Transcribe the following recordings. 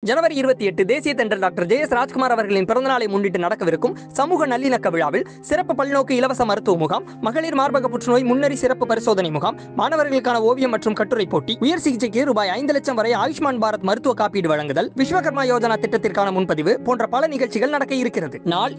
ஜனவரி 28 தேசிய தென்றல் doctor J S. Rajkumar அவர்களின் பிறந்தநாளை முன்னிட்டு நடக்கவிருக்கும் சமூக நல்லிணக்க விழாவில் சிறப்பு பல்நோக்கு இலவச மருத்துவ முகாம், மகளிர் மார்பக புற்றுநோய் முன்னறி சிறப்பு பரிசோதனை முகாம், மாணவர்களுக்கான ஓவியம் மற்றும் கட்டுரை போட்டி, உயர் சிகிச்சைக்கு ரூபாய் 5 லட்சம் வரை ஆயுஷ்மான் பாரத் மருத்துவ காப்பீடு வழங்குதல், விஸ்வகர்மா யோஜனா திட்டத்திற்கான முன்பதிவு போன்ற பல நிகழ்ச்சிகள் நடக்க இருக்கிறது. நாள்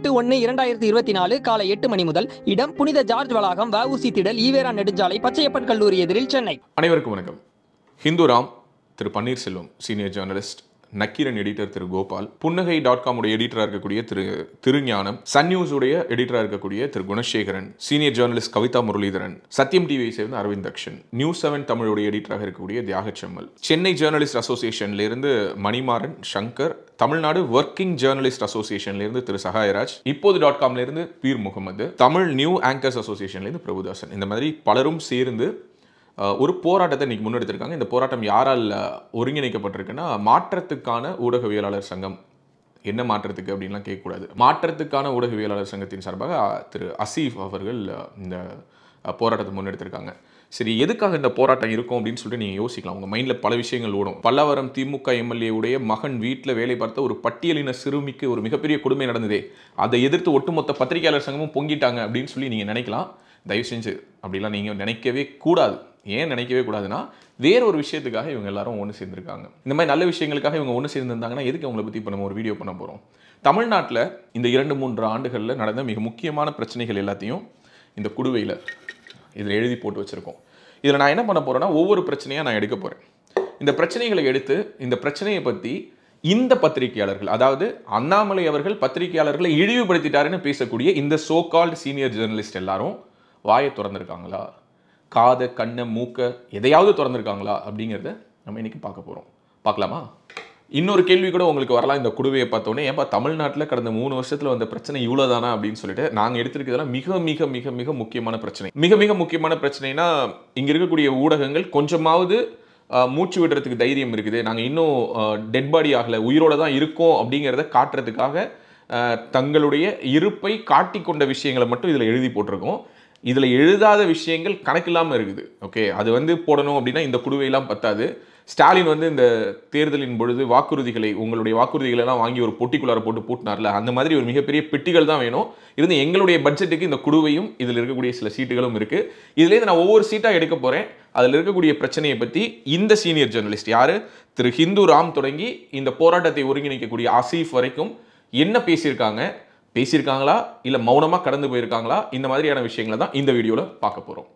28/1/2024 காலை 8 மணி முதல். இடம் புனித ஜார்ஜ் வளாகம், வ.உ.சி. திடல், ஈவேரா நெடுஞ்சாலை, பச்சையப்பன் கல்லூரி எதிரில், சென்னை. அனைவருக்கும் வணக்கம். ஹிந்துராம் திரு Panneerselvam senior journalist, Nakkeeran editor திரு கோபால், புன்னகை.com உடைய எடிட்டராக இருக்கக்கூடிய திரு திருஞானம், சன் நியூஸ் உடைய எடிட்டராக இருக்கக்கூடிய திரு குணசேகரன், சீனியர் ஜேர்னலிஸ்ட் கவிதா முரளிதரன், சத்தியம் டிவியை சேர்ந்த அரவிந்த் தக்ஷன், நியூஸ் 7 தமிழுடைய எடிட்டராக இருக்கக்கூடிய தியாகச்செம்மல், சென்னை ஜேர்னலிஸ்ட் அசோசியேஷன்ல இருந்து மணிமாறன், சங்கர், தமிழ்நாடு ஒர்க்கிங் ஜேர்னலிஸ்ட் அசோசியேஷன்ல இருந்து திரு சகாயராஜ், இப்போது.comல இருந்து பீர் முகமது, தமிழ் நியூ ஆங்கர்ஸ் அசோசியேஷன்ல இருந்து பிரபுதாசன், இந்த மாதிரி பலரும் சேர்ந்து ஒரு போராட்டத்தை இன்னைக்கு முன்னெடுத்திருக்காங்க. இந்த போராட்டம் யாரால் ஒருங்கிணைக்கப்பட்டிருக்குன்னா, மாற்றத்துக்கான ஊடகவியலாளர் சங்கம். என்ன மாற்றத்துக்கு அப்படின்லாம் கேட்கக்கூடாது. மாற்றத்துக்கான ஊடகவியலாளர் சங்கத்தின் சார்பாக திரு அசீஃப் அவர்கள் இந்த போராட்டத்தை முன்னெடுத்திருக்காங்க. சரி, எதுக்காக இந்த போராட்டம் இருக்கும் அப்படின்னு சொல்லிட்டு நீங்கள் யோசிக்கலாம். உங்கள் மைண்டில் பல விஷயங்கள் ஓடும். பல்லவரம் திமுக எம்எல்ஏ உடைய மகன் வீட்டில் வேலை பார்த்த ஒரு பட்டியலின சிறுமிக்கு ஒரு மிகப்பெரிய கொடுமை நடந்ததே, அதை எதிர்த்து ஒட்டுமொத்த பத்திரிகையாளர் சங்கமும் பொங்கிட்டாங்க அப்படின்னு சொல்லி நீங்கள் நினைக்கலாம். தயவு செஞ்சு அப்படிலாம் நீங்கள் நினைக்கவே கூடாது. ஏன் நினைக்கவே கூடாதுன்னா, வேற ஒரு விஷயத்துக்காக இவங்க எல்லாரும் ஒன்று சேர்ந்துருக்காங்க. இந்த மாதிரி நல்ல விஷயங்களுக்காக இவங்க ஒன்று சேர்ந்துருந்தாங்கன்னா எதுக்கு அவங்கள பற்றி இப்போ நம்ம ஒரு வீடியோ பண்ண போகிறோம்? தமிழ்நாட்டில் இந்த 2-3 ஆண்டுகளில் நடந்த மிக முக்கியமான பிரச்சனைகள் எல்லாத்தையும் இந்த குடுவையில் இதில் எழுதி போட்டு வச்சுருக்கோம். இதில் நான் என்ன பண்ண போகிறேன்னா, ஒவ்வொரு பிரச்சனையாக நான் எடுக்க போகிறேன். இந்த பிரச்சனைகளை எடுத்து இந்த பிரச்சனையை பற்றி இந்த பத்திரிகையாளர்கள், அதாவது அண்ணாமலை அவர்கள் பத்திரிகையாளர்களை இழிவுபடுத்திட்டாருன்னு பேசக்கூடிய இந்த சோ கால்டு சீனியர் ஜேர்னலிஸ்ட் எல்லாரும் வாயை திறந்துருக்காங்களா, காதை, கண்ணை, மூக்கை எதையாவது திறந்துருக்காங்களா அப்படிங்கிறத நம்ம இன்னைக்கு பார்க்க போகிறோம். பார்க்கலாமா? இன்னொரு கேள்வி கூட உங்களுக்கு வரலாம். இந்த குடுவையை பார்த்தோன்னே, ஏன்பா தமிழ்நாட்டில் கடந்த 3 வருஷத்தில் வந்த பிரச்சனை இவ்வளோதானா அப்படின்னு சொல்லிட்டு. நாங்கள் எடுத்திருக்கிறதுலாம் மிக மிக மிக மிக முக்கியமான பிரச்சனை. மிக மிக முக்கியமான பிரச்சனைனா, இங்கே இருக்கக்கூடிய ஊடகங்கள் கொஞ்சமாவது மூச்சு விடுறதுக்கு தைரியம் இருக்குது, நாங்கள் இன்னும் டெட் பாடி ஆகலை, உயிரோடு தான் இருக்கோம் அப்படிங்கிறத காட்டுறதுக்காக தங்களுடைய இருப்பை காட்டிக்கொண்ட விஷயங்களை மட்டும் இதில் எழுதி போட்டிருக்கோம். இதில் எழுதாத விஷயங்கள் கணக்கில்லாமல் இருக்குது. ஓகே, அது போடணும் அப்படின்னா இந்த குடுவையெல்லாம் பத்தாது. ஸ்டாலின் இந்த தேர்தலின் பொழுது வாக்குறுதிகளை, உங்களுடைய வாக்குறுதிகளை எல்லாம் வாங்கி ஒரு பொட்டிக்குள்ளார போட்டு பூட்டினார்ல, அந்த மாதிரி ஒரு மிகப்பெரிய பெட்டிகள் தான் வேணும். இருந்து எங்களுடைய பட்ஜெட்டுக்கு இந்த குடுவையும் இதில் இருக்கக்கூடிய சில சீட்டுகளும் இருக்குது. இதுலேருந்து நான் ஒவ்வொரு சீட்டாக எடுக்க போகிறேன். அதில் இருக்கக்கூடிய பிரச்சனையை பற்றி இந்த சீனியர் ஜேர்னலிஸ்ட் யார், திரு ஹிந்துராம் தொடங்கி இந்த போராட்டத்தை ஒருங்கிணைக்கக்கூடிய அசீஃப் வரைக்கும் என்ன பேசியிருக்காங்களா இல்லை மௌனமாக கடந்து போயிருக்காங்களா, இந்த மாதிரியான விஷயங்களை தான் இந்த வீடியோவில் பார்க்க போகிறோம்.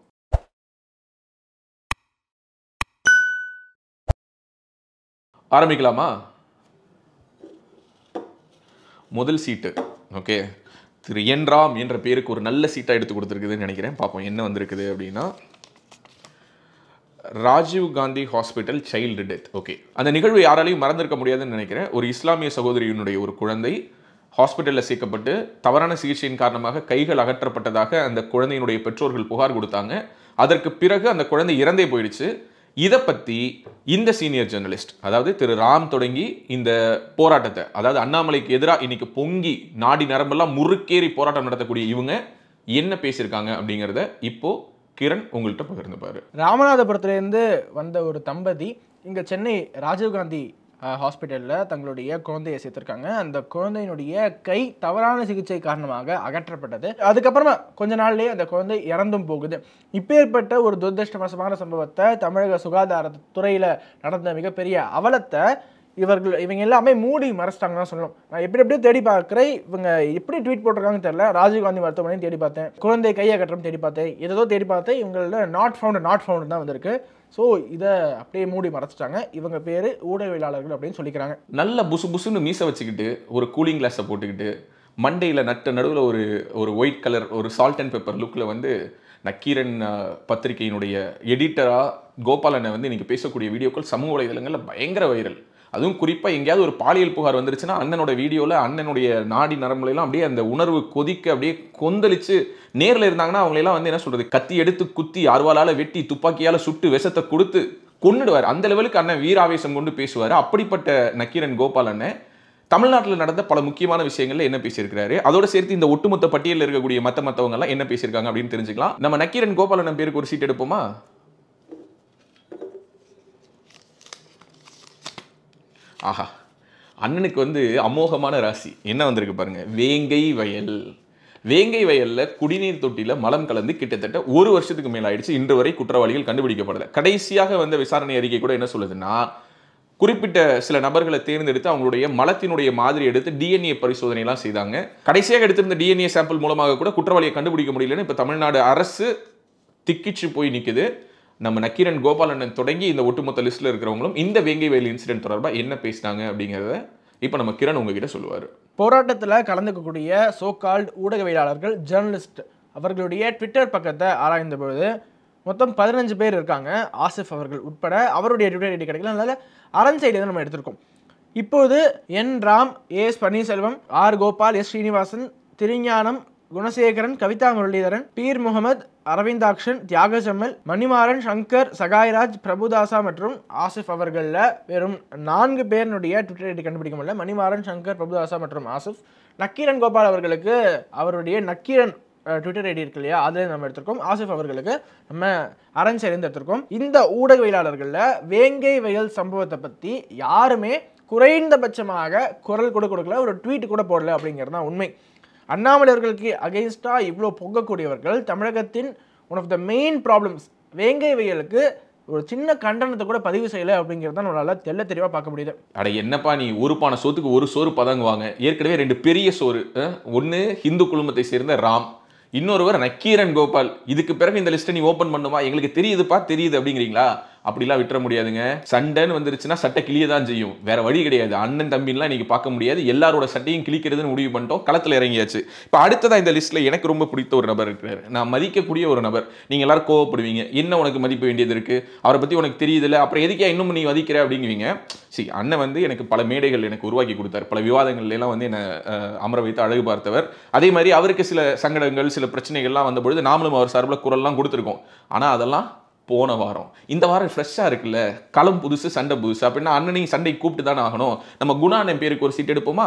ஆரம்பிக்கலாமா? முதல் சீட்டு. ஓகே, திரு என் ராம் என்ற பேருக்கு ஒரு நல்ல சீட்டாக எடுத்து கொடுத்துருக்குதுன்னு நினைக்கிறேன். பார்ப்போம் என்ன வந்திருக்குது அப்படின்னா, Rajiv Gandhi hospital child death. Okay, அந்த நிகழ்வு யாராலையும் மறந்திருக்க முடியாதுன்னு நினைக்கிறேன். ஒரு இஸ்லாமிய சகோதரியினுடைய ஒரு குழந்தை ஹாஸ்பிட்டலில் சேர்க்கப்பட்டு தவறான சிகிச்சையின் காரணமாக கைகள் அகற்றப்பட்டதாக அந்த குழந்தையினுடைய பெற்றோர்கள் புகார் கொடுத்தாங்க. அதற்கு பிறகு அந்த குழந்தை இறந்தே போயிடுச்சு. இதை பற்றி இந்த சீனியர் ஜேர்னலிஸ்ட், அதாவது திரு ராம் தொடங்கி இந்த போராட்டத்தை, அதாவது அண்ணாமலைக்கு எதிராக இன்னைக்கு பொங்கி நாடி நரம்பெல்லாம் முறுக்கேறி போராட்டம் நடத்தக்கூடிய இவங்க என்ன பேசியிருக்காங்க அப்படிங்கிறத இப்போ கிரண் உங்கள்கிட்ட பகிர்ந்துப்பாரு. ராமநாதபுரத்துலேருந்து வந்த ஒரு தம்பதி இங்கே சென்னை ராஜீவ்காந்தி ஹாஸ்பிட்டலில் தங்களுடைய குழந்தையை சேர்த்துருக்காங்க. அந்த குழந்தையினுடைய கை தவறான சிகிச்சை காரணமாக அகற்றப்பட்டது. அதுக்கப்புறமா கொஞ்ச நாள்லேயே அந்த குழந்தை இறந்தும் போகுது. இப்பேற்பட்ட ஒரு துரதிருஷ்டவசமான சம்பவத்தை, தமிழக சுகாதாரத்துறையில் நடந்த மிகப்பெரிய அவலத்தை இவங்க எல்லாமே மூடி மறைச்சிட்டாங்கன்னு தான் சொல்லணும். நான் எப்படியோ தேடி பார்க்குறேன், இவங்க எப்படி ட்வீட் போட்டிருக்காங்கன்னு தெரியல. ராஜீவ்காந்தி மருத்துவமனையும் தேடி பார்த்தேன், குழந்தை கையை கட்டுறோம் தேடி பார்த்தேன், ஏதோ தேடி பார்த்தேன். இவங்கள நாட் ஃபவுண்ட் தான் வந்திருக்கு. ஸோ இதை அப்படியே மூடி மறைச்சிட்டாங்க. இவங்க பேர் ஊடகவியலாளர்கள் அப்படின்னு சொல்லிக்கிறாங்க. நல்ல புசு புசுன்னு மீசை வச்சுக்கிட்டு, ஒரு கூலிங் கிளாஸை போட்டுக்கிட்டு, மண்டையில் நடுவில் ஒரு ஒயிட் கலர் ஒரு சால்ட் அண்ட் பெப்பர் லுக்கில் நக்கீரன் பத்திரிகையினுடைய எடிட்டராக கோபாலனை இன்னைக்கு பேசக்கூடிய வீடியோக்கள் சமூக வலைதளங்களில் பயங்கர வைரல். அதுவும் குறிப்பாக எங்கேயாவது ஒரு பாலியல் புகார் வந்துருச்சுன்னா அண்ணனோட வீடியோவில் அண்ணனுடைய நாடி நரம்புலாம் அப்படியே அந்த உணர்வு கொதிக்க அப்படியே கொந்தளிச்சு, நேரில் இருந்தாங்கன்னா அவங்களெல்லாம் என்ன சொல்கிறது, கத்தி எடுத்து குத்தி, அருவாளால் வெட்டி, துப்பாக்கியால் சுட்டு, விஷத்தை கொடுத்து கொன்னுடுவார். அந்த லெவலுக்கு அண்ணன் வீராவேசம் கொண்டு பேசுவார். அப்படிப்பட்ட நக்கீரன் கோபால் அண்ணன் தமிழ்நாட்டில் நடந்த பல முக்கியமான விஷயங்கள்ல என்ன பேசியிருக்கிறாரு, அதோட சேர்த்து இந்த ஒட்டுமொத்த பட்டியலில் இருக்கக்கூடிய மற்றவங்க எல்லாம் என்ன பேசியிருக்காங்க அப்படின்னு தெரிஞ்சுக்கலாம். நம்ம நக்கீரன் கோபால் அண்ணன் பேருக்கு ஒரு சீட் எடுப்போமா? ஆஹா, அண்ணனுக்கு வந்து அமோகமான ராசி என்ன வந்திருக்கு பாருங்க. வேங்கை வயல். வேங்கை வயல்ல குடிநீர் தொட்டியில மலம் கலந்து கிட்டத்தட்ட 1 வருஷத்துக்கு மேல ஆயிடுச்சு. இன்று வரை குற்றவாளிகள் கண்டுபிடிக்கப்படல. கடைசியாக வந்த விசாரணை அறிக்கை கூட என்ன சொல்லுதுன்னா, குறிப்பிட்ட சில நபர்களை தேர்ந்தெடுத்து அவங்களுடைய மலத்தினுடைய மாதிரி எடுத்து டிஎன்ஏ பரிசோதனை எல்லாம் செய்தாங்க. கடைசியாக எடுத்திருந்த டிஎன்ஏ சாம்பிள் மூலமாக கூட குற்றவாளியை கண்டுபிடிக்க முடியலன்னு இப்ப தமிழ்நாடு அரசு திக்கிச்சு போய் நிக்குது. நம்ம நக்கீரன் கோபாலண்ணன் தொடங்கி இந்த ஒட்டுமொத்த லிஸ்ட்ல இருக்கிறவங்களும் இந்த வேங்கை வயல் இன்சிடென்ட் தொடர்பாக என்ன பேசினாங்க அப்படிங்கிறத இப்போ நம்ம கிரண் உங்ககிட்ட சொல்லுவார். போராட்டத்தில் கலந்துக்கக்கூடிய சோகால்டு ஊடகவியலாளர்கள், ஜேர்னலிஸ்ட் அவர்களுடைய ட்விட்டர் பக்கத்தை ஆராய்ந்த பொழுது மொத்தம் 15 பேர் இருக்காங்க. ஆசிஃப் அவர்கள் உட்பட அவருடைய ட்விட்டர் ஐடி கிடைக்கல. அதனால அரண் சைடு நம்ம எடுத்திருக்கோம். இப்போது N Ram, S Panneerselvam, R Gopal, S Srinivasan, Thirugnanam, Gunasekaran, Kavitha Muralidharan, Peer Mohammed, Aravindakshan, Thiyagachemmal, Manimaran, Shankar, Sahayraj, Prabhudasa மற்றும் ஆசிஃப் அவர்களில் வெறும் 4 பேருடைய ட்விட்டர் ஐடி கண்டுபிடிக்க முடியல. மணிமாறன், சங்கர், பிரபுதாசா மற்றும் ஆசிஃப். நக்கீரன் கோபால் அவர்களுக்கு அவருடைய நக்கீரன் ட்விட்டர் ஐடி இருக்கு இல்லையா, அதில் நம்ம எடுத்திருக்கோம். ஆசிஃப் அவர்களுக்கு நம்ம அரண் சேர்ந்து எடுத்திருக்கோம். இந்த ஊடகவியலாளர்களில் வேங்கை வயல் சம்பவத்தை பற்றி யாருமே குறைந்தபட்சமாக குரல் கூட கொடுக்கல, ஒரு ட்வீட் கூட போடல அப்படிங்கிறது தான் உண்மை. அண்ணாமலை அவர்களுக்கு அகெயின்ஸ்டா இவ்வளோ பொங்கக்கூடியவர்கள் தமிழகத்தின் one of the main problems வேங்கை வயலுக்கு ஒரு சின்ன கண்டனத்தை கூட பதிவு செய்யலை அப்படிங்கிறது தான் நம்மளால தெளிவாக பார்க்க முடியுது. அட என்னப்பா நீ ஒரு பானை சோத்துக்கு ஒரு சோறு பதங்குவாங்க. ஏற்கனவே 2 பெரிய சோறு. ஒன்று ஹிந்து குழுமத்தை சேர்ந்த ராம், இன்னொருவர் நக்கீரன் கோபால். இதுக்கு பிறகு இந்த லிஸ்ட்டை நீ ஓப்பன் பண்ணுமா? எங்களுக்கு தெரியுதுப்பா தெரியுது அப்படிங்கிறீங்களா? அப்படிலாம் விட்டுற முடியாதுங்க. சண்டைன்னு வந்துருச்சுன்னா சட்டை கிளிய தான் செய்யும், வேற வழி கிடையாது. அண்ணன் தம்பின்லாம் இன்னைக்கு பார்க்க முடியாது. எல்லாரோட சட்டையும் கிளிக்கிறதுன்னு முடிவு பண்ணிட்டோம், களத்தில் இறங்கியாச்சு. இப்போ அடுத்ததா இந்த லிஸ்ட்ல எனக்கு ரொம்ப பிடித்த ஒரு நபர் இருக்கிறார், நான் மதிக்கக்கூடிய ஒரு நபர். நீங்க எல்லாரும் கோவப்படுவீங்க, என்ன உனக்கு மதிப்பு வேண்டியது இருக்கு, அவரை பத்தி உனக்கு தெரியுதுல்ல, அப்புறம் எதுக்கே இன்னும் நீ மதிக்கிற அப்படிங்குவீங்க. சரி, அண்ணன் வந்து எனக்கு பல மேடைகள் எனக்கு உருவாக்கி கொடுத்தார், பல விவாதங்கள்ல எல்லாம் வந்து என்னை அமர வைத்து அழகு பார்த்தவர். அதே மாதிரி அவருக்கு சில சங்கடங்கள் சில பிரச்சனைகள்லாம் வந்த பொழுது நாமளும் அவர் சார்பில் குரல்லாம் கொடுத்துருக்கோம். ஆனா அதெல்லாம் போன வாரம். இந்த வாரம் ஃப்ரெஷ்ஷாக இருக்குல்ல, களம் புதுசு சண்டை புதுசு அப்படின்னா அண்ணனையும் சண்டை கூப்பிட்டு தானே ஆகணும். நம்ம குணாண்ணன் பேருக்கு ஒரு சீட் எடுப்போமா?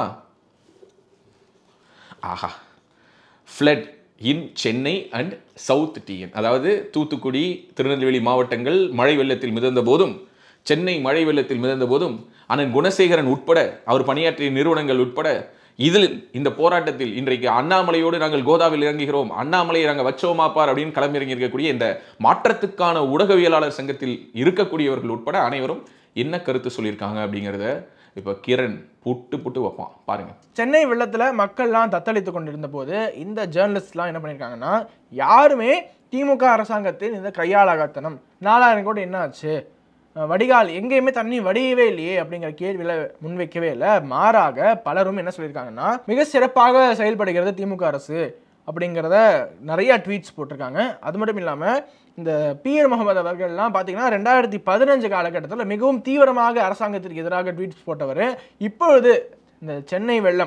ஆஹா, flood in Chennai and south TN, அதாவது தூத்துக்குடி திருநெல்வேலி மாவட்டங்கள் மழை வெள்ளத்தில் மிதந்த போதும், சென்னை மழை வெள்ளத்தில் மிதந்த போதும் அண்ணன் குணசேகரன் உட்பட அவர் பணியாற்றிய நிறுவனங்கள் உட்பட இதில் இந்த போராட்டத்தில் இன்றைக்கு அண்ணாமலையோடு நாங்கள் கோதாவில் இறங்குகிறோம், அண்ணாமலையை நாங்கள் வச்சோமாப்பார் அப்படின்னு களமிறங்கி இருக்கக்கூடிய இந்த மாற்றத்துக்கான ஊடகவியலாளர் சங்கத்தில் இருக்கக்கூடியவர்கள் உட்பட அனைவரும் என்ன கருத்து சொல்லியிருக்காங்க அப்படிங்கிறத இப்போ கிரண் புட்டு வைப்பான் பாருங்க. சென்னை வெள்ளத்தில் மக்கள்லாம் தத்தளித்து கொண்டிருந்த போது இந்த ஜேர்னலிஸ்ட்லாம் என்ன பண்ணியிருக்காங்கன்னா, யாருமே திமுக அரசாங்கத்தின் இந்த கையாளாகத்தனம் 4000 கோடி என்ன ஆச்சு, வடிகால் எங்கேயுமே தண்ணி வடியவே இல்லையே அப்படிங்கிற கேள்வியில முன்வைக்கவே இல்லை. மாறாக பலரும் என்ன சொல்லியிருக்காங்கன்னா, மிக சிறப்பாக செயல்படுகிறது திமுக அரசு அப்படிங்கிறத நிறைய ட்வீட்ஸ் போட்டிருக்காங்க. அது மட்டும் இல்லாமல் இந்த பீர் முகமது அவர்கள்லாம் பார்த்தீங்கன்னா 2015 காலகட்டத்தில் மிகவும் தீவிரமாக அரசாங்கத்திற்கு எதிராக ட்வீட்ஸ் போட்டவர். இப்பொழுது இந்த சென்னை வெள்ளம்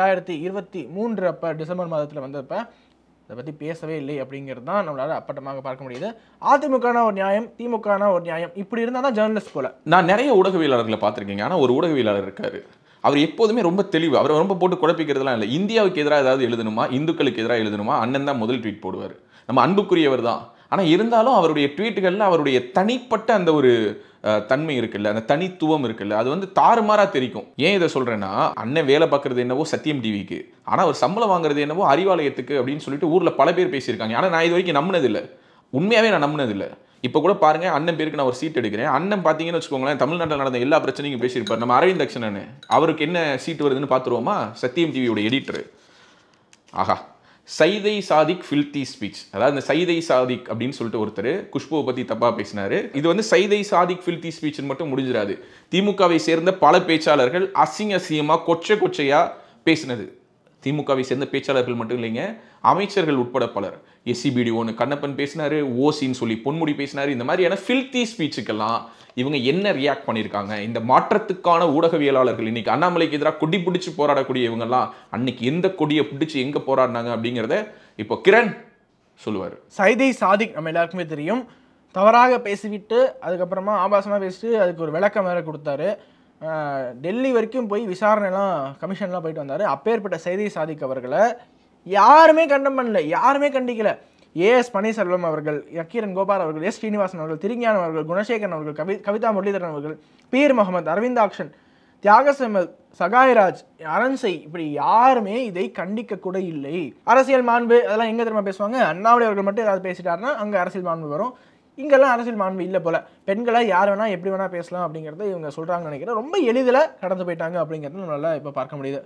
2023 அப்போ டிசம்பர் மாதத்தில் வந்தப்போ அதை பற்றி பேசவே இல்லை அப்படிங்கிறது தான் நம்மளால் அப்பட்டமாக பார்க்க முடியுது. அதிமுகனா ஒரு நியாயம், திமுகனா ஒரு நியாயம், இப்படி இருந்தால் தான் ஜேர்னலிஸ்ட் போல. நான் நிறைய ஊடகவியலாளர்களை பார்த்துருக்கீங்க. ஆனால் ஒரு ஊடகவியலாளர் இருக்காரு, அவர் எப்போதுமே ரொம்ப தெளிவு, அவரை ரொம்ப போட்டு குழப்பிக்கிறதுலாம் இல்லை. இந்தியாவுக்கு எதிராக ஏதாவது எழுதணுமா, இந்துக்களுக்கு எதிராக எழுதணுமா, அண்ணன் தான் முதல் ட்வீட் போடுவார். நம்ம அன்புக்குரியவர் தான். ஆனால் இருந்தாலும் அவருடைய ட்வீட்டுகளில் அவருடைய தனிப்பட்ட அந்த ஒரு தன்மை இருக்குல்ல, அந்த தனித்துவம் இருக்குல்ல, அது வந்து தாறுமாறா தெரிக்கும். ஏன் இதை சொல்றேன்னா, அண்ணன் வேலை பார்க்கறது என்னவோ சத்தியம் டிவிக்கு, ஆனால் அவர் சம்பளம் வாங்குறது என்னவோ அறிவாலயத்துக்கு அப்படின்னு சொல்லிட்டு ஊரில் பல பேர் பேசியிருக்காங்க. ஆனால் நான் இது வரைக்கும் நம்பினதில்லை, உண்மையாகவே நான் நம்பினதில்லை. இப்போ கூட பாருங்க, அண்ணன் பேருக்கு நான் ஒரு சீட் எடுக்கிறேன். அண்ணன் பார்த்தீங்கன்னு வச்சுக்கோங்களேன், தமிழ்நாட்டில் நடந்த எல்லா பிரச்சனையும் பேசியிருப்பார். நம்ம அரவிந்தாக்ஷன் அண்ணன், அவருக்கு என்ன சீட் வருதுன்னு பார்த்துருவோமா? சத்தியம் டிவியோட எடிட்டர். ஆஹா, சைதை சாதிக் ஃபில்தி ஸ்பீச். அதாவது இந்த சைதை சாதிக் அப்படின்னு சொல்லிட்டு ஒருத்தர் குஷ்புவை பற்றி தப்பாக பேசினாரு. இது வந்து சைதை சாதிக் ஃபில்தி ஸ்பீச்னு மட்டும் முடிஞ்சிடாது. திமுகவை சேர்ந்த பல பேச்சாளர்கள் அசிங்கமாக கொச்சையாக பேசினது. திமுகவை சேர்ந்த பேச்சாளர்கள் மட்டும் இல்லைங்க, அமைச்சர்கள் உட்பட பலர். எஸ்சிபிடி ஒன்று கண்ணப்பன் பேசினாரு, ஓசின்னு சொல்லி பொன்முடி பேசினாரு. இந்த மாதிரியான ஃபில்தி ஸ்பீச்சுக்கெல்லாம் இவங்க என்ன ரியாக்ட் பண்ணியிருக்காங்க? இந்த மாற்றத்துக்கான ஊடகவியலாளர்கள் இன்னைக்கு அண்ணாமலைக்கு எதிராக கொடி பிடிச்சி போராடக்கூடிய இவங்கெல்லாம் அன்னைக்கு எந்த கொடியை பிடிச்சி எங்கே போராடினாங்க அப்படிங்கிறத இப்போ கிரண் சொல்லுவார். சைதை சாதிக் நம்ம எல்லாருக்குமே தெரியும், தவறாக பேசிவிட்டு அதுக்கப்புறமா ஆபாசமாக பேசிட்டு அதுக்கு ஒரு விளக்கம் வேறு கொடுத்தாரு. டெல்லி வரைக்கும் போய் விசாரணைலாம் கமிஷன்லாம் போயிட்டு வந்தார். அப்பேற்பட்ட சைதை சாதிக் அவர்களை யாருமே கண்டம் பண்ணல, யாருமே கண்டிக்கல. ஏஎஸ் பன்னீர்செல்வம் அவர்கள், நக்கீரன் கோபால் அவர்கள், எஸ் ஸ்ரீனிவாசன் அவர்கள், திருஞானம் அவர்கள், குணசேகரன் அவர்கள், கவிதா முரளிதரன் அவர்கள், பீர் முகமது, அரவிந்தாக்ஷன், தியாகசெம்மல், சகாயராஜ், அரண்சை, இப்படி யாருமே இதை கண்டிக்க கூட இல்லை. அரசியல் மாண்பு அதெல்லாம் எங்க தெரியுமா பேசுவாங்க? அண்ணாமலை அவர்கள் மட்டும் ஏதாவது பேசிட்டாருன்னா அங்க அரசியல் மாண்பு வரும். இங்கெல்லாம் அரசியல் மாண்பு இல்லை போல. பெண்களை யார் வேணா எப்படி வேணா பேசலாம் அப்படிங்கிறத இவங்க சொல்றாங்கன்னு நினைக்கிறேன். ரொம்ப எளிதில் கடந்து போயிட்டாங்க அப்படிங்கிறது நம்மளால இப்போ பார்க்க முடியுது.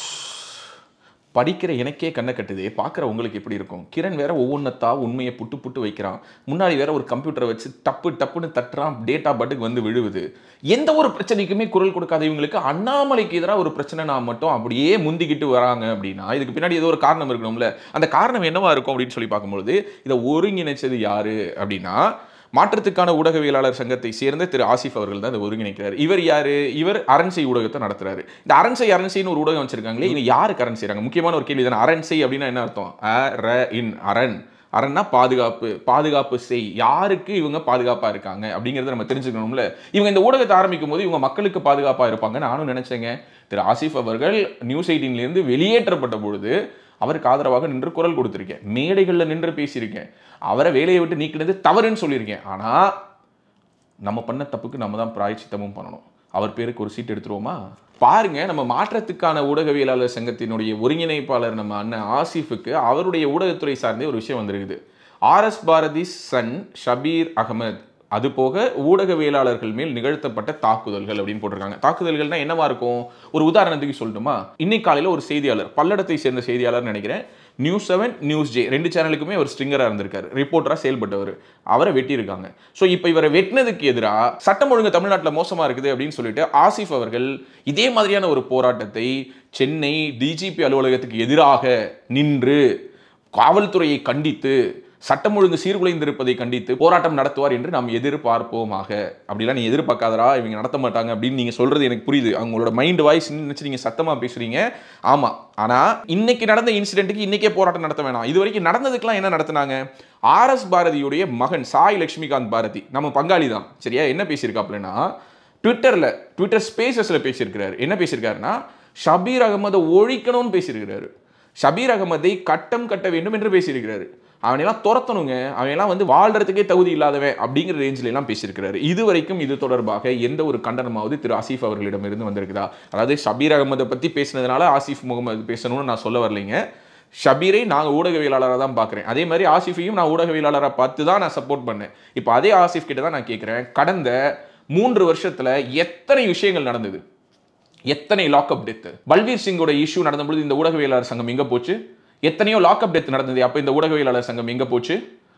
படிக்கிற எனக்கே கண்ணை கட்டுது, பார்க்குற உங்களுக்கு எப்படி இருக்கும்? கிரண் வேற ஒவ்வொன்றத்தா உண்மையை புட்டு புட்டு வைக்கிறான். முன்னாடி வேற ஒரு கம்ப்யூட்டரை வச்சு டப்புன்னு தட்டுறான், டேட்டா பட்டுக்கு வந்து விழுவுது. எந்த ஒரு பிரச்சனைக்குமே குரல் கொடுக்காத இவங்களுக்கு அண்ணாமலைக்கு எதிராக ஒரு பிரச்சனைனா மட்டும் அப்படியே முந்திக்கிட்டு வராங்க அப்படின்னா இதுக்கு பின்னாடி ஏதோ ஒரு காரணம் இருக்கணும்ல. அந்த காரணம் என்னவா இருக்கும் அப்படின்னு சொல்லி பார்க்கும்பொழுது இதை ஒருங்கிணைச்சது யாரு அப்படின்னா மாற்றத்துக்கான ஊடகவியலாளர் சங்கத்தை சேர்ந்த திரு ஆசிஃப் அவர்கள் தான் இதை ஒருங்கிணைக்கிறார். இவர் யாரு? இவர் அரண்சை ஊடகத்தை நடத்துறாரு. இந்த அரண்சைன்னு ஒரு ஊடகம் வச்சிருக்காங்களே, இவங்க யாருக்கு அரண் செய்றாங்க? முக்கியமான ஒரு கேள்வி தானே. அரண்சை அப்படின்னா என்ன அர்த்தம்? அரண், அரண்னா பாதுகாப்பு செய். யாருக்கு இவங்க பாதுகாப்பா இருக்காங்க அப்படிங்கறத நம்ம தெரிஞ்சுக்கணும்ல. இவங்க இந்த ஊடகத்தை ஆரம்பிக்கும் போது இவங்க மக்களுக்கு பாதுகாப்பா இருப்பாங்க நானும் நினைச்சேங்க. திரு ஆசிஃப் அவர்கள் நியூஸ் 18 இருந்து வெளியேற்றப்பட்ட பொழுது அவருக்கு ஆதரவாக நின்று குரல் கொடுத்திருக்கேன், மேடைகளில் நின்று பேசியிருக்கேன், அவரை வேலையை விட்டு நீக்கினது தவறுன்னு சொல்லியிருக்கேன். ஆனா நம்ம பண்ண தப்புக்கு நம்ம தான் பிராயச்சித்தமும் பண்ணணும். அவர் பேருக்கு ஒரு சீட் எடுத்துருவோமா? பாருங்க, நம்ம மாற்றத்துக்கான ஊடகவியலாளர் சங்கத்தினுடைய ஒருங்கிணைப்பாளர் நம்ம அண்ணன் ஆசிஃபுக்கு அவருடைய ஊடகத்துறை சார்ந்தே ஒரு விஷயம் வந்திருக்குது. RS பாரதி சன் ஷபீர் அகமது அது போக ஊடகவியலாளர்கள் மேல் நிகழ்த்தப்பட்ட தாக்குதல்கள் அப்படின்னு போட்டிருக்காங்க. தாக்குதல்கள்னா என்னவா இருக்கும்? ஒரு உதாரணத்துக்கு சொல்லட்டுமா? இன்னைக்கு காலையில் ஒரு செய்தியாளர், பல்லடத்தை சேர்ந்த செய்தியாளர் நினைக்கிறேன், News 7 News J 2 சேனலுக்குமே ஒரு ஸ்ட்ரிங்கராக இருந்திருக்காரு, ரிப்போர்ட்டராக செயல்பட்டவர். அவரை வெட்டியிருக்காங்க. ஸோ இப்போ இவரை வெட்டினதுக்கு எதிராக சட்டம் ஒழுங்கு தமிழ்நாட்டில் மோசமாக இருக்குது அப்படின்னு சொல்லிட்டு ஆசிஃப் அவர்கள் இதே மாதிரியான ஒரு போராட்டத்தை சென்னை டிஜிபி அலுவலகத்துக்கு எதிராக நின்று காவல்துறையை கண்டித்து சட்டம் ஒழுங்கு சீர்குலைந்திருப்பதை கண்டித்து போராட்டம் நடத்துவார் என்று நாம் எதிர்பார்ப்போமாக. அப்படிலாம் நீ எதிர்பார்க்காதரா, இவங்க நடத்த மாட்டாங்க அப்படின்னு நீங்க சொல்றது எனக்கு புரியுது. அவங்களோட மைண்ட் வாய்ஸ் நினைச்சு நீங்க சத்தமா பேசுறீங்க. ஆமா, ஆனா இன்னைக்கு நடந்த இன்சிடென்ட்டுக்கு இன்னைக்கே போராட்டம் நடத்த வேணாம். இது வரைக்கும் நடந்ததுக்கெல்லாம் என்ன நடத்தினாங்க? RS பாரதியுடைய மகன் சாய் லட்சுமிகாந்த் பாரதி நம்ம பங்காளி தான், சரியா? என்ன பேசியிருக்காப்லன்னா ட்விட்டர் ஸ்பேசஸ்ல பேசியிருக்கிறாரு. என்ன பேசியிருக்காருன்னா ஷபீர் அகமதை ஒழிக்கணும்னு பேசியிருக்கிறாரு. ஷபீர் அகமதை கட்டம் கட்ட வேண்டும் என்று பேசியிருக்கிறாரு. அவனெல்லாம் துரத்தணுங்க, அவனெல்லாம் வந்து வாழ்றதுக்கே தகுதி இல்லாதவன் அப்படிங்கிற ரேஞ்சில எல்லாம் பேசியிருக்கிறாரு. இது வரைக்கும் இது தொடர்பாக எந்த ஒரு கண்டனமாவது திரு ஆசிஃப் அவர்களிடமிருந்து வந்திருக்குதா? அதாவது ஷபீர் அகமதை பத்தி பேசினதுனால ஆசிஃப் முகமது பேசணும்னு நான் சொல்ல வரலைங்க. ஷபீரை நாங்கள் ஊடகவியலாளராக தான் பார்க்குறேன். அதே மாதிரி ஆசிஃபையும் நான் ஊடகவியலாளராக பார்த்து தான் நான் சப்போர்ட் பண்ணேன். இப்போ அதே ஆசிஃப் கிட்ட தான் நான் கேட்குறேன், கடந்த 3 வருஷத்துல எத்தனை விஷயங்கள் நடந்தது? எத்தனை லாக்அப் டெத்? பல்வீர் சிங்கோட இஷ்யூ நடந்தபொழுது இந்த ஊடகவியலாளர் சங்கம் எங்க போச்சு? எத்தனையோ லாக்அப் டெத் நடந்தது, அப்போ இந்த ஊடகவியலாளர் சங்கம் எங்க போச்சு?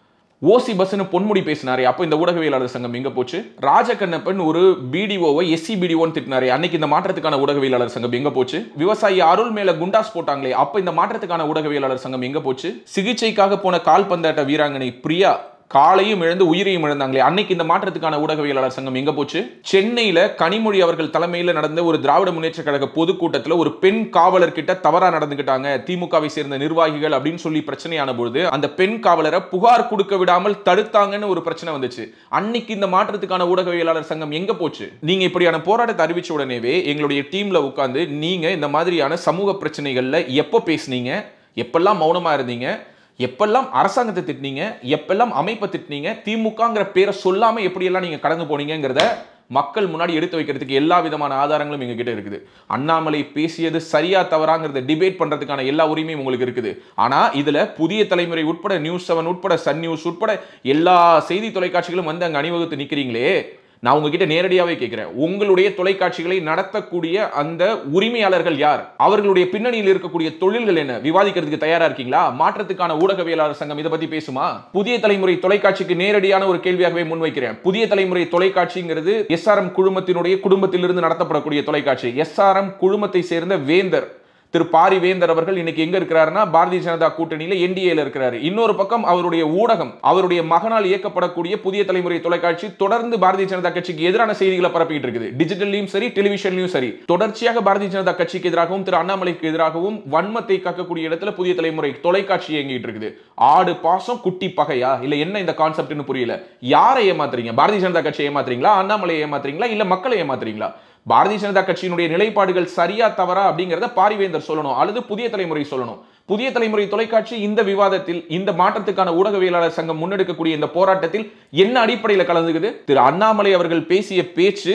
ஓசி பஸ்னு பொன்முடி பேசினாரே, அப்போ இந்த ஊடகவியலாளர் சங்கம் எங்க போச்சு? ராஜகண்ணப்பன் ஒரு பிடிஓவை SC பிடிஓன்னு திட்டினாரே, அன்னைக்கு இந்த மாற்றத்துக்கான ஊடகவியலாளர் சங்கம் எங்க போச்சு? விவசாயி அருள் மேல குண்டாஸ் போட்டாங்களே, அப்போ இந்த மாற்றத்துக்கான ஊடகவியலாளர் சங்கம் எங்க போச்சு? சிகிச்சைக்காக போன கால்பந்தாட்ட வீராங்கனை பிரியா காலையும் இழந்து உயிரையும் இழந்தாங்களே, அன்னைக்கு இந்த மாற்றத்துக்கான ஊடகவியலாளர் சங்கம் எங்க போச்சு? சென்னையில கனிமொழி அவர்கள் தலைமையில் நடந்த ஒரு திராவிட முன்னேற்ற கழக பொதுக்கூட்டத்தில் ஒரு பெண் காவலர் கிட்ட தவறா நடந்துகிட்டாங்க திமுகவை சேர்ந்த நிர்வாகிகள் அப்படின்னு சொல்லி பிரச்சனையான பொழுது அந்த பெண் காவலரை புகார் கொடுக்க விடாமல் தடுத்தாங்கன்னு ஒரு பிரச்சனை வந்துச்சு. அன்னைக்கு இந்த மாற்றத்துக்கான ஊடகவியலாளர் சங்கம் எங்க போச்சு? நீங்க இப்படியான போராட்டத்தை அறிவிச்ச உடனேவே எங்களுடைய டீம்ல உட்கார்ந்து நீங்க இந்த மாதிரியான சமூக பிரச்சனைகள்ல எப்போ பேசுனீங்க, எப்பெல்லாம் மௌனமா இருந்தீங்க, எப்பெல்லாம் அரசாங்கத்தை திட்டினீங்க, எப்பெல்லாம் அமைப்பை திட்டினீங்க, திமுகங்கிற பேரை சொல்லாம எப்படியெல்லாம் நீங்க கடந்து போனீங்கிறத மக்கள் முன்னாடி எடுத்து வைக்கிறதுக்கு எல்லா விதமான ஆதாரங்களும் எங்க கிட்ட இருக்குது. அண்ணாமலை பேசியது சரியா தவறாங்கிறத டிபேட் பண்றதுக்கான எல்லா உரிமையும் உங்களுக்கு இருக்குது. ஆனா இதுல புதிய தலைமுறை உட்பட News 7 உட்பட சன் நியூஸ் உட்பட எல்லா செய்தி தொலைக்காட்சிகளும் வந்து அங்க அணிவகுத்து நிக்கிறீங்களே, நான் உங்ககிட்ட நேரடியாவே கேட்கிறேன், உங்களுடைய தொலைக்காட்சிகளை நடத்தக்கூடிய அந்த உரிமையாளர்கள் யார்? அவர்களுடைய பின்னணியில் இருக்கக்கூடிய தொழில்கள் என்ன? விவாதிக்கிறதுக்கு தயாரா இருக்கீங்களா? மாற்றத்துக்கான ஊடகவியலாளர் சங்கம் இதை பத்தி பேசுமா? புதிய தலைமுறை தொலைக்காட்சிக்கு நேரடியான ஒரு கேள்வியாகவே முன்வைக்கிறேன். புதிய தலைமுறை தொலைக்காட்சிங்கிறது SRM குழுமத்தினுடைய குடும்பத்திலிருந்து நடத்தப்படக்கூடிய தொலைக்காட்சி. SRM குழுமத்தை சேர்ந்த வேந்தர் திரு பாரிவேந்தர் அவர்கள் இன்னைக்கு எங்க இருக்கிறாருன்னா பாரதிய ஜனதா கூட்டணியில NDAல இருக்கிறாரு. இன்னொரு பக்கம் அவருடைய ஊடகம், அவருடைய மகனால் இயக்கப்படக்கூடிய புதிய தலைமுறை தொலைக்காட்சி தொடர்ந்து பாரதிய ஜனதா கட்சிக்கு எதிரான செய்திகளை பரப்பிட்டு இருக்குது. டிஜிட்டல்லையும் சரி, டெலிவிஷன்லையும் சரி, தொடர்ச்சியாக பாரதிய ஜனதா கட்சிக்கு எதிராகவும் திரு அண்ணாமலைக்கு எதிராகவும் வன்மத்தை காக்கக்கூடிய இடத்துல புதிய தலைமுறை தொலைக்காட்சி இயங்கிட்டு இருக்குது. ஆடு பாசம் குட்டி பகையா? இல்ல என்ன இந்த கான்செப்ட்னு புரியல. யாரை ஏமாத்துறீங்க? பாரதிய ஜனதா கட்சியை ஏமாத்துறீங்களா, அண்ணாமலையை ஏமாத்துறீங்களா, இல்ல மக்களை ஏமாத்துறீங்களா? பாரதிய ஜனதா கட்சியினுடைய நிலைப்பாடுகள் சரியா தவறா அப்படிங்கறத பாரிவேந்தர் சொல்லணும், அல்லது புதிய தலைமுறை சொல்லணும். புதிய தலைமுறை தொலைக்காட்சி இந்த விவாதத்தில், இந்த மாற்றத்துக்கான ஊடகவியலாளர் சங்கம் முன்னெடுக்கக்கூடிய இந்த போராட்டத்தில் என்ன அடிப்படையில் கலந்துக்குது? திரு அண்ணாமலை அவர்கள் பேசிய பேச்சு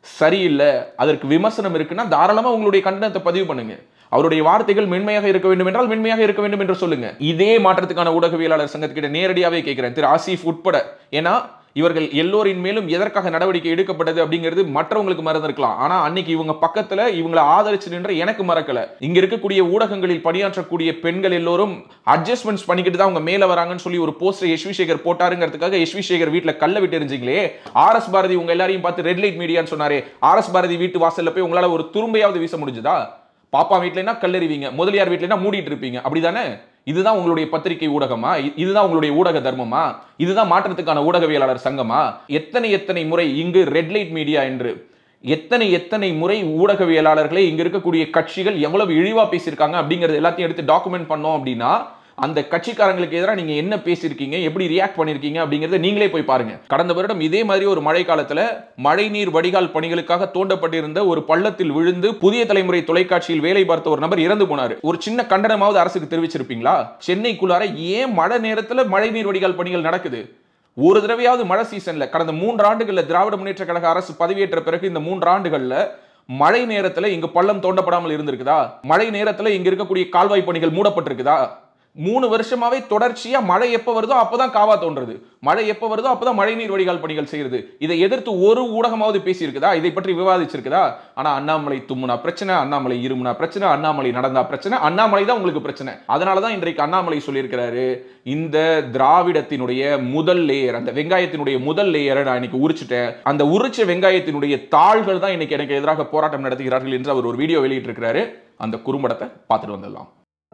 சரியில்லை, அதற்கு விமர்சனம் இருக்குன்னா தாராளமா உங்களுடைய கண்டனத்தை பதிவு பண்ணுங்க. அவருடைய வார்த்தைகள் மென்மையாக இருக்க வேண்டும் என்றால் மென்மையாக இருக்க வேண்டும் என்று சொல்லுங்க. இதே மாற்றத்துக்கான ஊடகவியலாளர் சங்கத்திட்ட நேரடியாவே கேட்கிறேன், திரு ஆசிஃப் உட்பட. ஏன்னா இவர்கள் எல்லோரின் மேலும் எதற்காக நடவடிக்கை எடுக்கப்பட்டது அப்படிங்கிறது மற்றவங்களுக்கு மறந்திருக்கலாம். ஆனா அன்னைக்கு இவங்க பக்கத்துல இவங்களை ஆதரிச்சு நின்ற எனக்கு மறக்கல. இங்க இருக்கக்கூடிய ஊடகங்களில் பணியாற்றக்கூடிய பெண்கள் எல்லோரும் அட்ஜஸ்ட்மெண்ட்ஸ் பண்ணிக்கிட்டு தான் அவங்க மேல வராங்கன்னு சொல்லி ஒரு போஸ்டர் எஸ்வி சேகர் போட்டாருங்கிறதுக்காக எஸ்வி சேகர் வீட்டுல கல்ல விட்டு எரிஞ்சிங்களே. ஆர்எஸ் பாரதி உங்க எல்லாரையும் பார்த்து ரெட் லைட் மீடியான்னு சொன்னாரே, ஆர்எஸ் பாரதி வீட்டு வாசல்ல போய் உங்களால ஒரு துரும்பையாவது வீச முடிஞ்சதா? பாப்பா வீட்டுலனா கல்லறிவீங்க, முதலியார் வீட்டுலனா மூடிட்டு இருப்பீங்க, அப்படிதானே? இதுதான் உங்களுடைய பத்திரிகை ஊடகமா? இதுதான் உங்களுடைய ஊடக தர்மமா? இதுதான் மாற்றத்துக்கான ஊடகவியலாளர் சங்கமா? எத்தனை முறை இங்கு ரெட் லைட் மீடியா என்று எத்தனை முறை ஊடகவியலாளர்களே இங்க இருக்கக்கூடிய கட்சிகள் எவ்வளவு இழிவா பேசியிருக்காங்க அப்படிங்கறது எல்லாத்தையும் எடுத்து டாக்குமெண்ட் பண்ணோம் அப்படின்னா அந்த கட்சிக்காரங்களுக்கு எதிராக நீங்க என்ன பேசியிருக்கீங்க, எப்படி ரியாக்ட் பண்ணிருக்கீங்க அப்படிங்கறத நீங்களே போய் பாருங்க. கடந்த வருடம் இதே மாதிரி ஒரு மழை காலத்துல மழைநீர் வடிகால் பணிகளுக்காக தோண்டப்பட்டிருந்த ஒரு பள்ளத்தில் விழுந்து புதிய தலைமுறை தொலைக்காட்சியில் வேலை பார்த்த ஒரு நபர் இறந்து போனாரு. ஒரு சின்ன கண்டனமாவது அரசுக்கு தெரிவிச்சிருப்பீங்களா? சென்னைக்குள்ளார ஏன் மழை நேரத்துல மழைநீர் வடிகால் பணிகள் நடக்குது? ஒரு தடவையாவது மழை சீசன்ல கடந்த 3 ஆண்டுகள்ல திராவிட முன்னேற்ற கழக அரசு பதவியேற்ற பிறகு இந்த 3 ஆண்டுகள்ல மழை நேரத்துல இங்கு பள்ளம் தோண்டப்படாமல் இருந்திருக்குதா? மழை நேரத்துல இங்க இருக்கக்கூடிய கால்வாய் பணிகள் மூடப்பட்டிருக்குதா? 3 வருஷமாவே தொடர்ச்சியா மழை எப்ப வருதோ அப்பதான் காவா தோன்றது, மழை எப்ப வருதோ அப்பதான் மழைநீர் வடிகால் பணிகள் செய்யறது. இதை எதிர்த்து ஒரு ஊடகமாவது பேசி இருக்குதா? இதை பற்றி விவாதிச்சிருக்குதா? ஆனா அண்ணாமலை தும்முனா பிரச்சனை, அண்ணாமலை இருமுனா பிரச்சனை, அண்ணாமலை நடந்தா பிரச்சனை, அண்ணாமலை தான் உங்களுக்கு பிரச்சனை. அதனாலதான் இன்றைக்கு அண்ணாமலை சொல்லியிருக்கிறாரு, இந்த திராவிடத்தினுடைய முதல் லேயர், அந்த வெங்காயத்தினுடைய முதல் லேயரை நான் இன்னைக்கு உரிச்சிட்டேன், அந்த உரிச்ச வெங்காயத்தினுடைய தாள்கள் தான் இன்னைக்கு எனக்கு எதிராக போராட்டம் நடத்துகிறார்கள் என்று அவர் ஒரு வீடியோ வெளியிட்டு இருக்கிறாரு. அந்த குறும்படத்தை பார்த்துட்டு வந்துடலாம்.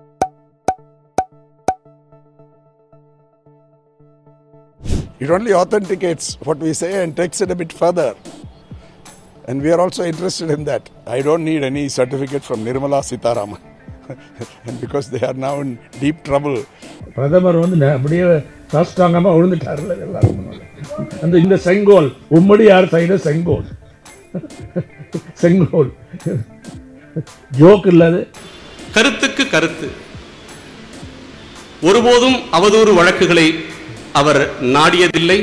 It only authenticates what we say and takes it a bit further. And we are also interested in that. I don't need any certificate from Nirmala Sitharaman. And because they are now in deep trouble. பிரதமர் வந்து அப்படியே சாஸ்தாங்கமாக விழுந்துட்டார்ல எல்லாரும். அந்த இந்த செங்கோல் உம்மடி யார் செய்த செங்கோல், செங்கோல் ஜோக் இல்லாது. கருத்துக்கு கருத்து, ஒருபோதும் அவதூறு வழக்குகளை அவர் நாடியதில்லை.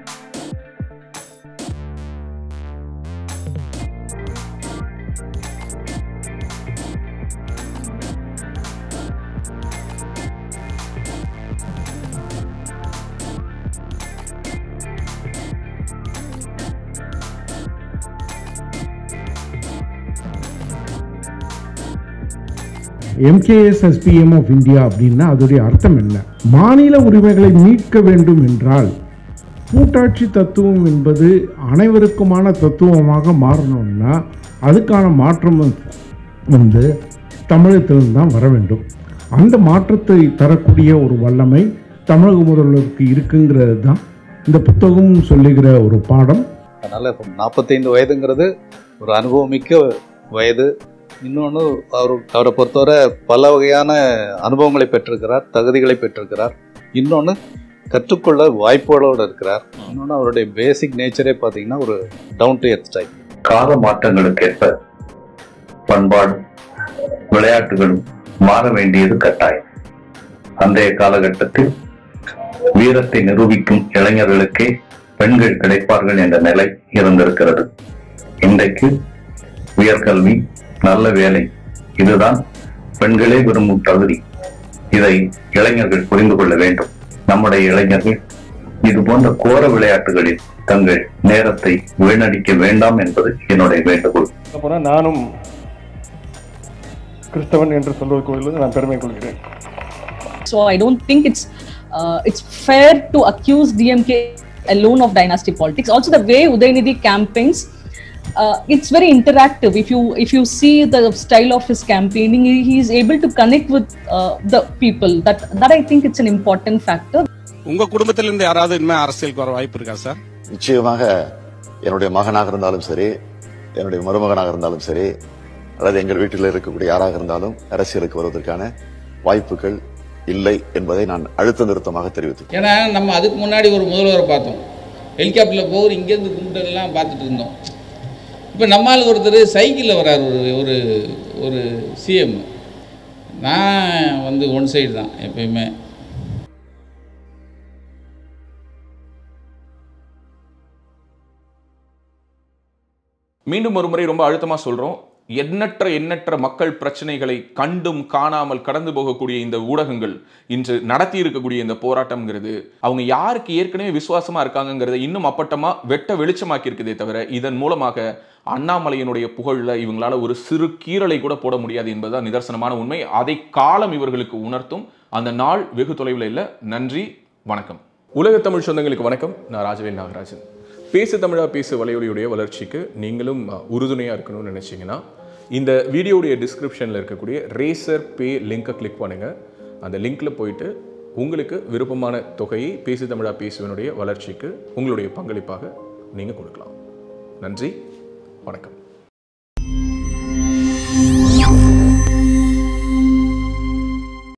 MKSSPM ஆஃப் இந்தியா அப்படின்னா அதோடைய அர்த்தம் என்ன? மாநில உரிமைகளை மீட்க வேண்டும் என்றால் கூட்டாட்சி தத்துவம் என்பது அனைவருக்குமான தத்துவமாக மாறணும்னா அதுக்கான மாற்றம் வந்து தமிழகத்திலிருந்து தான் வர வேண்டும். அந்த மாற்றத்தை தரக்கூடிய ஒரு வல்லமை தமிழக முதல்வருக்கு இருக்குங்கிறது தான் இந்த புத்தகம் சொல்லுகிற ஒரு பாடம். அதனால் 45 வயதுங்கிறது ஒரு அனுபவமிக்க வயது. இன்னொன்று அவரை பொறுத்தவரை பல வகையான அனுபவங்களை பெற்றிருக்கிறார், தகுதிகளை பெற்றிருக்கிறார். இன்னொன்று கற்றுக்கொள்ள வாய்ப்புகளோடு இருக்கிறார். இன்னொன்று அவருடைய பேசிக் நேச்சரே பார்த்தீங்கன்னா ஒரு டவுன் டு எர்த் டைப். கால மாற்றங்களுக்கு ஏற்ப பண்பாடும் விளையாட்டுகளும் மாற வேண்டியது கட்டாயம். அன்றைய காலகட்டத்தில் வீரத்தை நிரூபிக்கும் இளைஞர்களுக்கே பெண்கள் கிடைப்பார்கள் என்ற நிலை இருந்திருக்கிறது. இன்றைக்கு உயர்கல்வி, நல்ல வேலை, இதுதான் பெண்களே விரும்பும் தகுதி. இதை இளைஞர்கள் புரிந்து கொள்ள வேண்டும். நம்முடைய இளைஞர்கள் இது போன்ற கோர விளையாட்டுகளில் தங்கள் நேரத்தை வீணடிக்க வேண்டாம் என்பது என்னுடைய வேண்டுகோள். நானும் கிறிஸ்தவன் என்று சொல்வதற்கு நான் பெருமை கொள்கிறேன். So I don't think it's fair to accuse DMK alone of dynasty politics. Also the way Udayanidhi campaigns, it's very interactive. If you see the style of his campaigning, he is able to connect with the people. That I think it's an important factor. உங்க குடும்பத்தில இருந்து யாராவது இனிமே அரசியலுக்கு வர வாய்ப்பு இருக்கா sir? நிச்சயமாக என்னுடைய மகனாக இருந்தாலும் சரி, என்னுடைய மருமகனாக இருந்தாலும் சரி, அல்லது எங்கள் வீட்டில் இருக்கக்கூடிய யாராக இருந்தாலும் அரசியலுக்கு வருவதற்கான வாய்ப்புகள் இல்லை என்பதை நான் அழுத்த நிறுத்தமாக தெரிவித்தேன். ஏன்னா நம்ம அதுக்கு முன்னாடி ஒரு முதல்வரை பார்த்தோம், ஹெலிகாப்டரில் போகிற இங்கேருந்து கும்பிட்டெல்லாம் பார்த்துட்டு இருந்தோம். இப்போ நம்மால் ஒருத்தர் சைக்கிளில் வரார், ஒரு சிஎம். நான் வந்து ஒன் சைடு தான் எப்பயுமே. மீண்டும் ஒரு முறை ரொம்ப அழுத்தமாக சொல்கிறோம், எண்ணற்ற மக்கள் பிரச்சனைகளை கண்டும் காணாமல் கடந்து போகக்கூடிய இந்த ஊடகங்கள் இன்று நடத்தி இருக்கக்கூடிய இந்த போராட்டம்ங்கிறது அவங்க யாருக்கு ஏற்கனவே விசுவாசமா இருக்காங்கிறத இன்னும் அப்பட்டமாக வெட்ட வெளிச்சமாக்கி இருக்குதே தவிர, இதன் மூலமாக அண்ணாமலையினுடைய புகழில் இவங்களால ஒரு சிறு கீறலை கூட போட முடியாது என்பதுதான் நிதர்சனமான உண்மை. அதை காலம் இவர்களுக்கு உணர்த்தும். அந்த நாள் வெகு தொலைவில் இல்லை. நன்றி, வணக்கம். உலக தமிழ் சொந்தங்களுக்கு வணக்கம். நான் ராஜவேல் நாகராஜன். பேசு தமிழா பேசு வலையொலியுடைய வளர்ச்சிக்கு நீங்களும் உறுதுணையாக இருக்கணும்னு நினச்சிங்கன்னா இந்த வீடியோடைய டிஸ்கிரிப்ஷனில் இருக்கக்கூடிய ரேசர் பே லிங்கை கிளிக் பண்ணுங்கள். அந்த லிங்க்கில் போயிட்டு உங்களுக்கு விருப்பமான தொகையை பேசு தமிழா பேசுவனுடைய வளர்ச்சிக்கு உங்களுடைய பங்களிப்பாக நீங்கள் கொடுக்கலாம். நன்றி, வணக்கம்.